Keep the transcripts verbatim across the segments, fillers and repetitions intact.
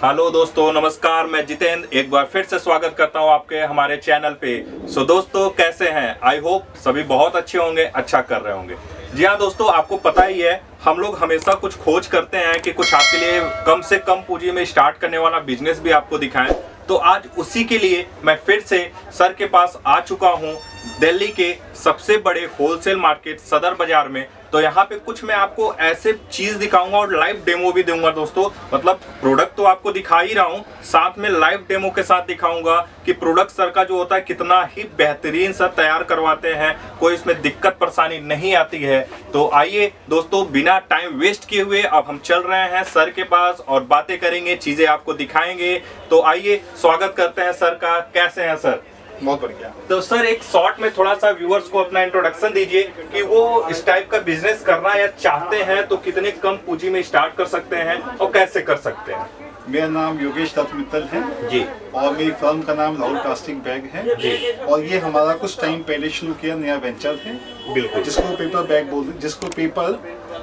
Hello दोस्तों, नमस्कार। मैं जितेंद्र एक बार फिर से स्वागत करता हूं आपके हमारे चैनल पे। सो दोस्तों, कैसे हैं? आई होप सभी बहुत अच्छे होंगे, अच्छा कर रहे होंगे। जी हाँ दोस्तों, आपको पता ही है हम लोग हमेशा कुछ खोज करते हैं कि कुछ आपके लिए कम से कम पूंजी में स्टार्ट करने वाला बिजनेस भी आपको दिखाएं। तो आज उसी के लिए मैं फिर से सर के पास आ चुका हूँ, दिल्ली के सबसे बड़े होलसेल मार्केट सदर बाजार में। तो यहाँ पे कुछ मैं आपको ऐसे चीज दिखाऊंगा और लाइव डेमो भी दूंगा दोस्तों। मतलब प्रोडक्ट तो आपको दिखा ही रहा हूँ, साथ में लाइव डेमो के साथ दिखाऊंगा कि प्रोडक्ट सर का जो होता है कितना ही बेहतरीन सर तैयार करवाते हैं, कोई इसमें दिक्कत परेशानी नहीं आती है। तो आइए दोस्तों, बिना टाइम वेस्ट किए हुए अब हम चल रहे हैं सर के पास और बातें करेंगे, चीजें आपको दिखाएंगे। तो आइए स्वागत करते हैं सर का। कैसे हैं सर? बहुत बढ़िया। तो सर एक शॉर्ट में थोड़ा सा व्यूअर्स को अपना इंट्रोडक्शन दीजिए कि वो इस टाइप का बिजनेस करना या चाहते हैं तो कितने कम पूंजी में स्टार्ट कर सकते हैं और कैसे कर सकते हैं। मेरा नाम योगेश दत्त मित्तल है जी, और मेरी फर्म का नाम राहुल प्लास्टिक बैग है जी। और ये हमारा कुछ टाइम पहले शुरू किया नया वेंचर है, बिल्कुल, जिसको पेपर बैग बोलते, जिसको पेपर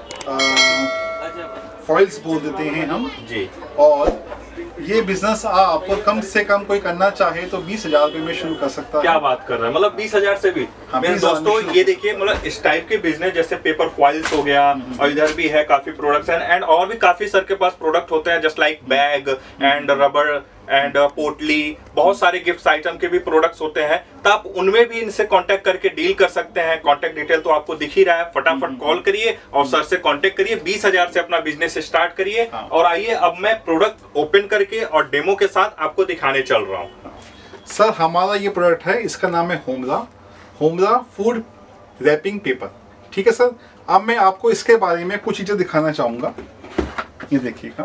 फॉइल्स बोल देते हैं हम जी। और ये बिजनेस आपको कम से कम कोई करना चाहे तो बीस हजार रुपए में शुरू कर सकता है। क्या बात कर रहे हैं, मतलब बीस हजार से भी? हाँ, मेरे दोस्तों ये देखिए, मतलब इस टाइप के बिजनेस जैसे पेपर फॉइल्स हो गया और इधर भी है काफी प्रोडक्ट्स एंड और भी काफी सर के पास प्रोडक्ट होते हैं, just like bag and rubber and पोटली, बहुत सारे गिफ्ट आइटम के भी प्रोडक्ट्स होते हैं। तो आप उनमें भी इनसे कांटेक्ट करके डील कर सकते हैं। कांटेक्ट डिटेल तो आपको दिख ही रहा है, फटाफट कॉल करिए और सर से कांटेक्ट करिए। बीस हजार से अपना बिजनेस स्टार्ट करिए। हाँ। और आइए अब मैं प्रोडक्ट ओपन करके और डेमो के साथ आपको दिखाने चल रहा हूँ। सर हमारा ये प्रोडक्ट है, इसका नाम है होमरा होमरा फूड रैपिंग पेपर। ठीक है सर, अब मैं आपको इसके बारे में कुछ चीजें दिखाना चाहूंगा। ये देखिएगा,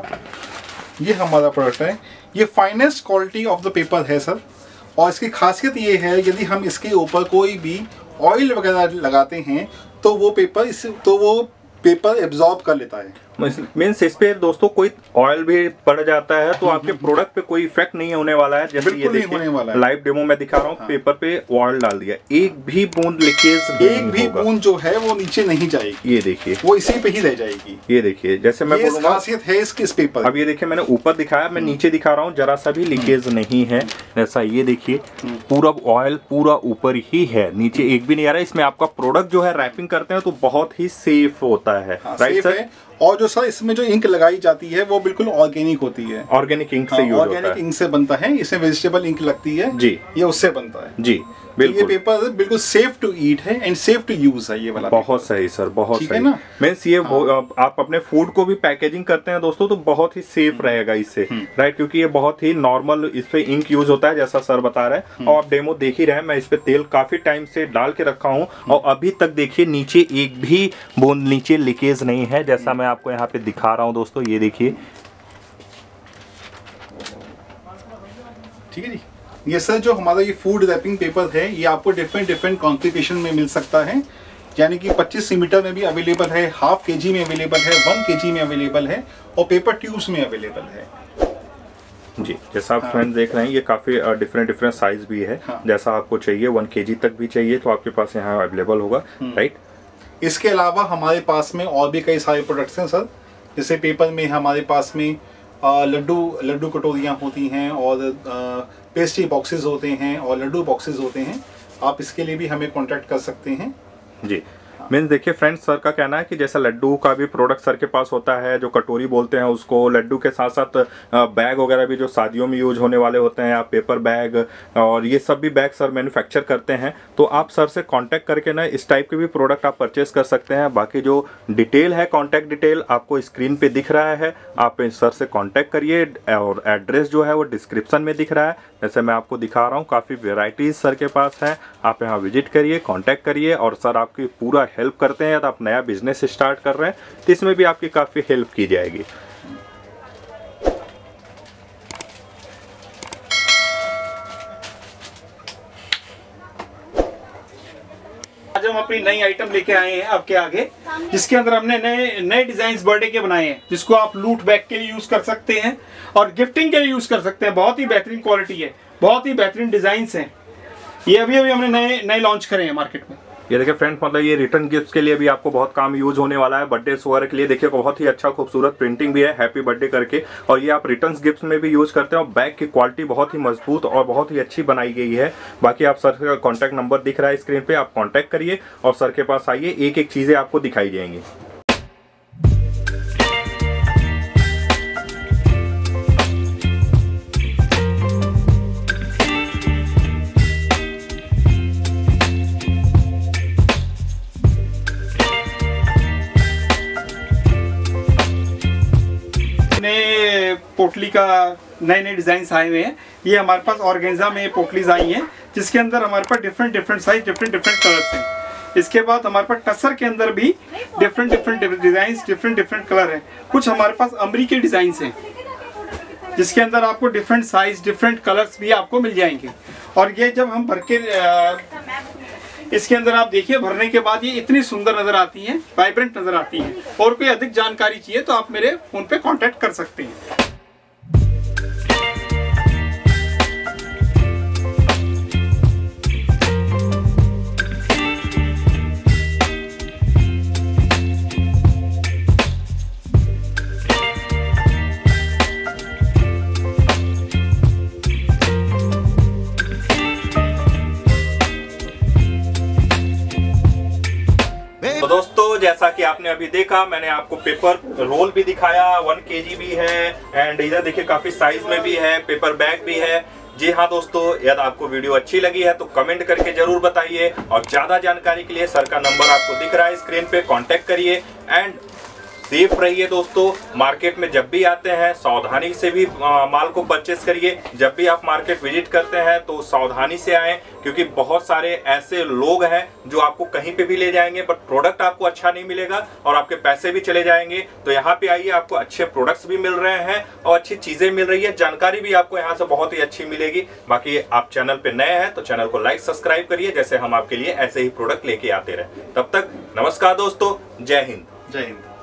ये हमारा प्रोडक्ट है, ये finest quality of the paper है सर। और इसकी खासियत ये है, यदि हम इसके ऊपर कोई भी ऑयल वगैरह लगाते हैं तो वो पेपर इस तो वो पेपर एब्जॉर्ब कर लेता है। मीन्स इस पे दोस्तों कोई ऑयल भी पड़ जाता है तो आपके प्रोडक्ट पे कोई इफेक्ट नहीं होने वाला है। जैसे ये देखिए लाइव डेमो में दिखा रहा हूँ, हाँ। पेपर पे ऑयल डाल दिया, एक भी बूंद लीकेज, एक भी बूंद जो है वो नीचे नहीं जाएगी। ये देखिए, वो इसी पे ही रह जाएगी। ये देखिए, जैसे मैं बोलूंगा खासियत है इसके इस पेपर। अब ये देखिए, मैंने ऊपर दिखाया, मैं नीचे दिखा रहा हूँ, जरा सा भी लीकेज नहीं है। जैसा ये देखिए, पूरा ऑयल पूरा ऊपर ही है, नीचे एक भी नहीं आ रहा है। इसमें आपका प्रोडक्ट जो है रैपिंग करते हैं तो बहुत ही सेफ होता है, राइट सर? और जो सर इसमें जो इंक लगाई जाती है वो बिल्कुल ऑर्गेनिक होती है। ऑर्गेनिक इंक से यूज होता है। ऑर्गेनिक इंक से बनता है, इसमें वेजिटेबल इंक लगती है जी, ये उससे बनता है जी। बिल्कुल, ये पेपर बिल्कुल सेफ टू ईट है एंड सेफ टू यूज है ये वाला। बहुत सही सर, बहुत सही ना। मींस ये हाँ। आप अपने फूड को भी पैकेजिंग करते हैं दोस्तों तो बहुत ही सेफ रहेगा इससे, राइट? क्योंकि ये बहुत ही नॉर्मल इस पे इंक यूज होता है, जैसा सर बता रहे हैं। और आप डेमो देख ही रहे हैं, मैं इस पे तेल काफी टाइम से डाल के रखा हूँ और अभी तक देखिए नीचे एक भी बूंद नीचे लीकेज नहीं है, जैसा मैं आपको यहाँ पे दिखा रहा हूँ दोस्तों। ये देखिए, ठीक है जी। ये सर जो हमारा ये फूड रैपिंग पेपर है, ये आपको डिफरेंट डिफरेंट कॉन्फ़िगरेशन में मिल सकता है। यानी कि पच्चीस मीटर में भी अवेलेबल है, हाफ के जी में अवेलेबल है, वन के जी में अवेलेबल है और पेपर ट्यूब्स में अवेलेबल है जी। जैसा आप फ्रेंड्स देख रहे हैं, ये काफ़ी डिफरेंट डिफरेंट साइज भी है। हाँ। जैसा आपको चाहिए वन के जी तक भी चाहिए तो आपके पास यहाँ अवेलेबल होगा, राइट? इसके अलावा हमारे पास में और भी कई सारे प्रोडक्ट्स हैं सर। जैसे पेपर में हमारे पास में लड्डू लड्डू कटोरियाँ होती हैं और पेस्ट्री बॉक्सेस होते हैं और लड्डू बॉक्सेस होते हैं। आप इसके लिए भी हमें कांटेक्ट कर सकते हैं जी। मीन्स देखिए फ्रेंड्स, सर का कहना है कि जैसा लड्डू का भी प्रोडक्ट सर के पास होता है, जो कटोरी बोलते हैं उसको, लड्डू के साथ साथ बैग वगैरह भी जो शादियों में यूज होने वाले होते हैं, या पेपर बैग, और ये सब भी बैग सर मैन्युफैक्चर करते हैं। तो आप सर से कांटेक्ट करके ना इस टाइप के भी प्रोडक्ट आप परचेस कर सकते हैं। बाकी जो डिटेल है, कॉन्टैक्ट डिटेल आपको स्क्रीन पे दिख रहा है, आप सर से कॉन्टैक्ट करिए और एड्रेस जो है वो डिस्क्रिप्शन में दिख रहा है। जैसे मैं आपको दिखा रहा हूँ, काफ़ी वेराइटीज़ सर के पास हैं, आप यहाँ विजिट करिए, कॉन्टैक्ट करिए और सर आपकी पूरा हेल्प करते हैं। तो आप नया बिजनेस स्टार्ट कर रहे हैं तो इसमें भी आपकी काफ़ी हेल्प की जाएगी। आज हम अपनी नई आइटम लेके आए हैं आपके आगे, जिसके अंदर हमने नए नए डिजाइन बर्थडे के बनाए हैं, जिसको आप लूट बैग के लिए यूज कर सकते हैं और गिफ्टिंग के लिए यूज कर सकते हैं। बहुत ही बेहतरीन क्वालिटी है, बहुत ही बेहतरीन डिजाइन हैं। ये अभी अभी हमने नए नए लॉन्च करे हैं मार्केट में। ये देखिए फ्रेंड्स, मतलब ये रिटर्न गिफ्ट्स के लिए भी आपको बहुत काम यूज होने वाला है। बर्थडे वगैरह के लिए देखिए बहुत ही अच्छा खूबसूरत प्रिंटिंग भी है हैप्पी बर्थडे करके, और ये आप रिटर्न गिफ्ट्स में भी यूज करते हैं। और बैग की क्वालिटी बहुत ही मजबूत और बहुत ही अच्छी बनाई गई है। बाकी आप सर का कॉन्टैक्ट नंबर दिख रहा है स्क्रीन पे, आप कॉन्टैक्ट करिए और सर के पास आइए, एक एक चीजें आपको दिखाई जाएंगी। पोटली का नए नए डिजाइन आए हुए हैं। ये हमारे पास ऑर्गेन्जा में पोटलीज आई हैं, जिसके अंदर हमारे पास different different size different different colours हैं। इसके बाद हमारे पास टसर के अंदर भी different different design different different colour हैं। कुछ हमारे पास अमरीकी डिजाइन हैं, जिसके अंदर आपको डिफरेंट साइज डिफरेंट कलर्स भी आपको मिल जाएंगे। और ये जब हम भर के इसके अंदर आप देखिए, भरने के बाद ये इतनी सुंदर नजर आती हैं, वाइब्रेंट नजर आती हैं। और कोई अधिक जानकारी चाहिए तो आप मेरे फोन पे कांटेक्ट कर सकते हैं। तो दोस्तों, जैसा कि आपने अभी देखा, मैंने आपको पेपर रोल भी दिखाया, वन केजी भी है, एंड इधर देखिए काफी साइज में भी है, पेपर बैग भी है। जी हाँ दोस्तों, यदि आपको वीडियो अच्छी लगी है तो कमेंट करके जरूर बताइए, और ज्यादा जानकारी के लिए सर का नंबर आपको दिख रहा है स्क्रीन पे, कांटेक्ट करिए। एंड सेफ रहिए दोस्तों, मार्केट में जब भी आते हैं सावधानी से भी आ, माल को परचेस करिए। जब भी आप मार्केट विजिट करते हैं तो सावधानी से आएं, क्योंकि बहुत सारे ऐसे लोग हैं जो आपको कहीं पे भी ले जाएंगे, बट प्रोडक्ट आपको अच्छा नहीं मिलेगा और आपके पैसे भी चले जाएंगे। तो यहाँ पे आइए, आपको अच्छे प्रोडक्ट्स भी मिल रहे हैं और अच्छी चीजें मिल रही है, जानकारी भी आपको यहाँ से बहुत ही अच्छी मिलेगी। बाकी आप चैनल पे नए हैं तो चैनल को लाइक सब्सक्राइब करिए, जैसे हम आपके लिए ऐसे ही प्रोडक्ट लेके आते रहे। तब तक नमस्कार दोस्तों, जय हिंद। जय हिंद।